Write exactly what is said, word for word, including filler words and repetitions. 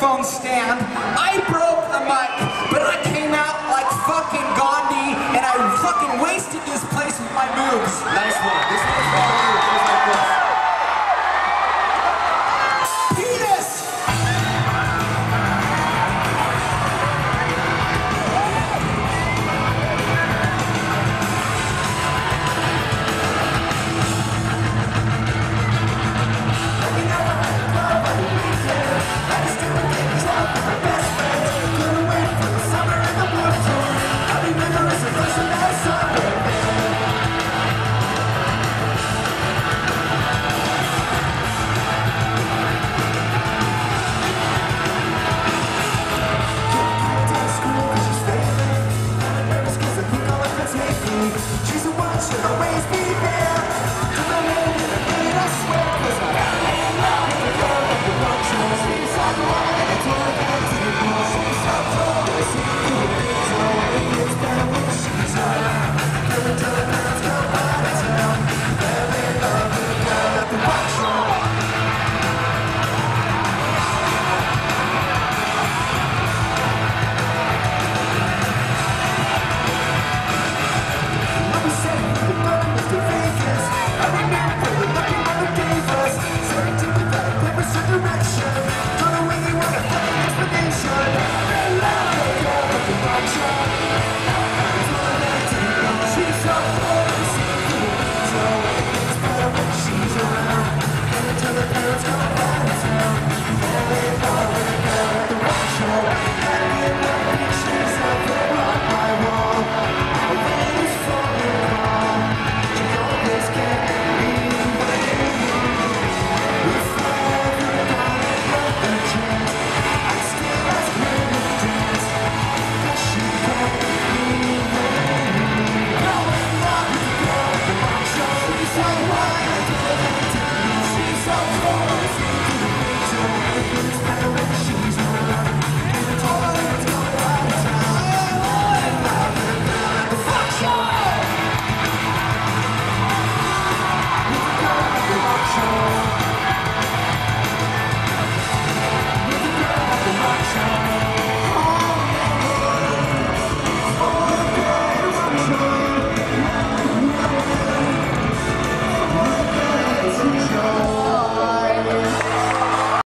microphone stand. I broke the mic, but I came out like fucking Gandhi, and I fucking wasted this place with my moves. Nice one. This one's for you. Just like this. Penis! She's around, and until the parents come